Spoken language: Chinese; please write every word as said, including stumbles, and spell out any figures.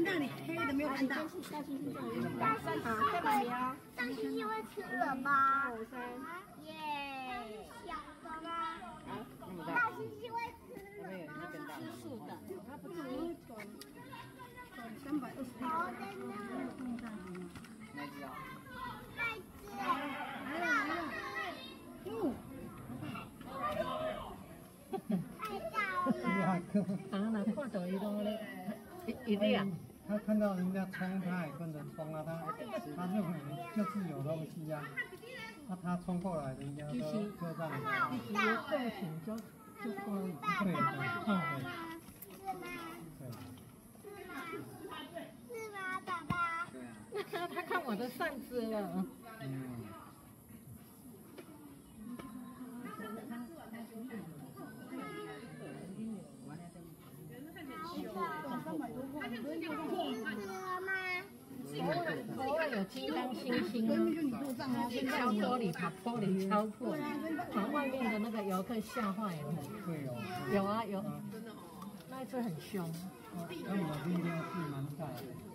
那里黑的没有看到。 大猩猩就有大三啊，在哪里啊？ 大猩猩会吃了吗？ 二三， 耶，小的吗？ 那么大。 大猩猩会吃了吗？ 吃素的，它不吃。 三百二十六。 好的呢。 哪只啊？ 袋子。 来了来了。嗯。 太大了。 啊，那看到伊都咧，一粒啊。 他看到人家冲，他也跟着冲啊，他他认为就是有东西呀、啊，那他冲过来，人家都就让他。 其实个性就就高一点。 对对， 是吗？ 对。 是吗，爸爸？ 对啊。他看我的扇子了。 嗯。 国外有金刚猩猩啊，敲玻璃，把玻璃敲破，把外面的那个游客吓坏了。 会有。 有啊有，那一只很凶。 他们的力量是蛮大的。